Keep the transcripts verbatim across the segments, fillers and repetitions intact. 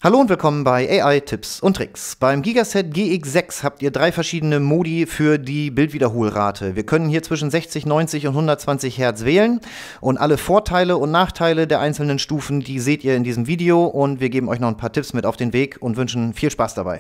Hallo und willkommen bei A I-Tipps und Tricks. Beim Gigaset G X sechs habt ihr drei verschiedene Modi für die Bildwiederholrate. Wir können hier zwischen sechzig, neunzig und hundertzwanzig Hertz wählen und alle Vorteile und Nachteile der einzelnen Stufen, die seht ihr in diesem Video und wir geben euch noch ein paar Tipps mit auf den Weg und wünschen viel Spaß dabei.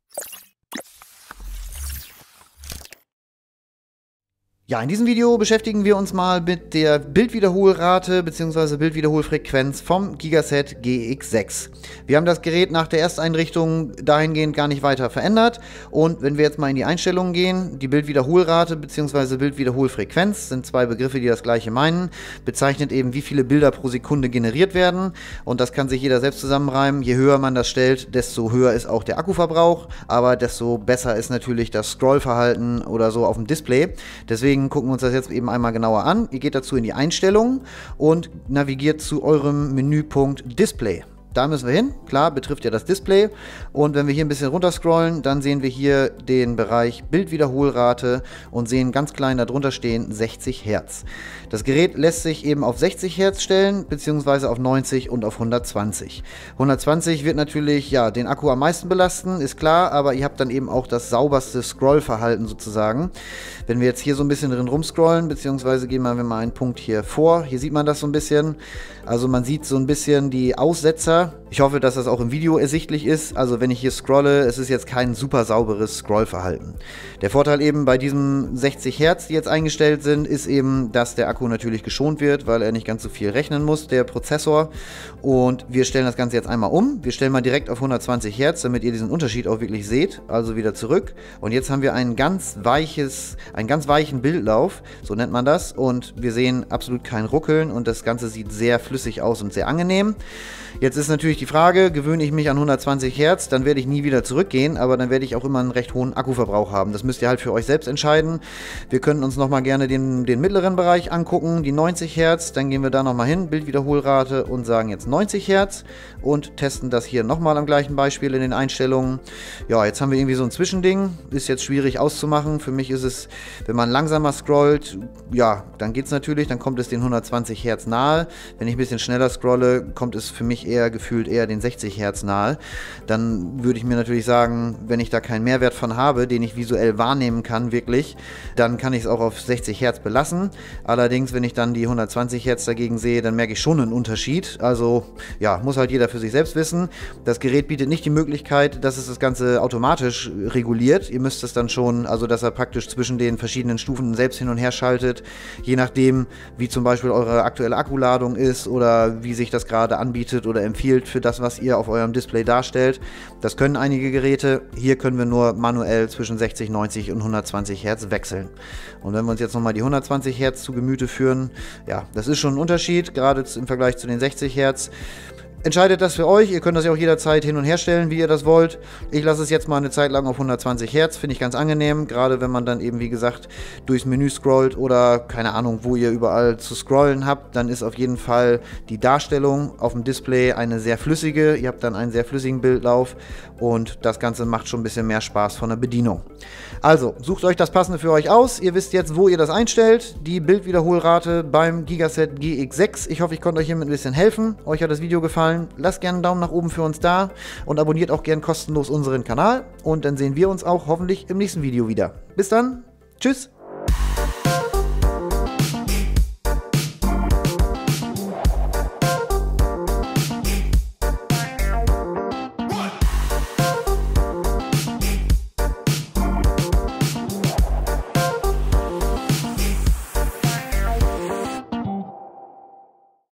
Ja, in diesem Video beschäftigen wir uns mal mit der Bildwiederholrate bzw. Bildwiederholfrequenz vom Gigaset G X sechs. Wir haben das Gerät nach der Ersteinrichtung dahingehend gar nicht weiter verändert und wenn wir jetzt mal in die Einstellungen gehen, die Bildwiederholrate bzw. Bildwiederholfrequenz sind zwei Begriffe, die das gleiche meinen, bezeichnet eben, wie viele Bilder pro Sekunde generiert werden und das kann sich jeder selbst zusammenreimen. Je höher man das stellt, desto höher ist auch der Akkuverbrauch, aber desto besser ist natürlich das Scrollverhalten oder so auf dem Display. Deswegen gucken wir uns das jetzt eben einmal genauer an. Ihr geht dazu in die Einstellungen und navigiert zu eurem Menüpunkt Display. Da müssen wir hin, klar, betrifft ja das Display. Und wenn wir hier ein bisschen runter scrollen, dann sehen wir hier den Bereich Bildwiederholrate und sehen ganz klein darunter stehen sechzig Hertz. Das Gerät lässt sich eben auf sechzig Hertz stellen, beziehungsweise auf neunzig und auf hundertzwanzig. hundertzwanzig wird natürlich ja den Akku am meisten belasten, ist klar, aber ihr habt dann eben auch das sauberste Scrollverhalten sozusagen. Wenn wir jetzt hier so ein bisschen drin rumscrollen, beziehungsweise gehen wir mal einen Punkt hier vor, hier sieht man das so ein bisschen. Also man sieht so ein bisschen die Aussetzer. Ich hoffe, dass das auch im Video ersichtlich ist. Also wenn ich hier scrolle, es ist jetzt kein super sauberes Scrollverhalten. Der Vorteil eben bei diesem sechzig Hertz, die jetzt eingestellt sind, ist eben, dass der Akku natürlich geschont wird, weil er nicht ganz so viel rechnen muss, der Prozessor. Und wir stellen das Ganze jetzt einmal um. Wir stellen mal direkt auf hundertzwanzig Hertz, damit ihr diesen Unterschied auch wirklich seht. Also wieder zurück. Und jetzt haben wir ein ganz weiches, einen ganz weichen Bildlauf, so nennt man das. Und wir sehen absolut kein Ruckeln und das Ganze sieht sehr flüssig aus und sehr angenehm. Jetzt ist natürlich die Frage, gewöhne ich mich an hundertzwanzig Hertz, dann werde ich nie wieder zurückgehen, aber dann werde ich auch immer einen recht hohen Akkuverbrauch haben. Das müsst ihr halt für euch selbst entscheiden. Wir können uns nochmal gerne den, den mittleren Bereich angucken, die neunzig Hertz, dann gehen wir da nochmal hin, Bildwiederholrate und sagen jetzt neunzig Hertz und testen das hier nochmal am gleichen Beispiel in den Einstellungen. Ja, jetzt haben wir irgendwie so ein Zwischending, ist jetzt schwierig auszumachen. Für mich ist es, wenn man langsamer scrollt, ja, dann geht es natürlich, dann kommt es den hundertzwanzig Hertz nahe. Wenn ich ein bisschen schneller scrolle, kommt es für mich eher gefühlt eher den sechzig Hertz nahe. Dann würde ich mir natürlich sagen, wenn ich da keinen Mehrwert von habe, den ich visuell wahrnehmen kann, wirklich, dann kann ich es auch auf sechzig Hertz belassen. Allerdings, wenn ich dann die hundertzwanzig Hertz dagegen sehe, dann merke ich schon einen Unterschied. Also, ja, muss halt jeder für sich selbst wissen. Das Gerät bietet nicht die Möglichkeit, dass es das Ganze automatisch reguliert. Ihr müsst es dann schon, also dass er praktisch zwischen den verschiedenen Stufen selbst hin und her schaltet, je nachdem, wie zum Beispiel eure aktuelle Akkuladung ist oder wie sich das gerade anbietet oder empfiehlt für das, was ihr auf eurem Display darstellt. Das können einige Geräte. Hier können wir nur manuell zwischen sechzig, neunzig und hundertzwanzig Hertz wechseln. Und wenn wir uns jetzt nochmal die hundertzwanzig Hertz zu Gemüte führen, ja, das ist schon ein Unterschied, gerade im Vergleich zu den sechzig Hertz. Entscheidet das für euch, ihr könnt das ja auch jederzeit hin und her stellen, wie ihr das wollt. Ich lasse es jetzt mal eine Zeit lang auf hundertzwanzig Hertz, finde ich ganz angenehm, gerade wenn man dann eben, wie gesagt, durchs Menü scrollt oder keine Ahnung, wo ihr überall zu scrollen habt, dann ist auf jeden Fall die Darstellung auf dem Display eine sehr flüssige, ihr habt dann einen sehr flüssigen Bildlauf und das Ganze macht schon ein bisschen mehr Spaß von der Bedienung. Also, sucht euch das Passende für euch aus, ihr wisst jetzt, wo ihr das einstellt, die Bildwiederholrate beim Gigaset G X sechs. Ich hoffe, ich konnte euch hiermit ein bisschen helfen, euch hat das Video gefallen. Lasst gerne einen Daumen nach oben für uns da und abonniert auch gerne kostenlos unseren Kanal und dann sehen wir uns auch hoffentlich im nächsten Video wieder. Bis dann, tschüss!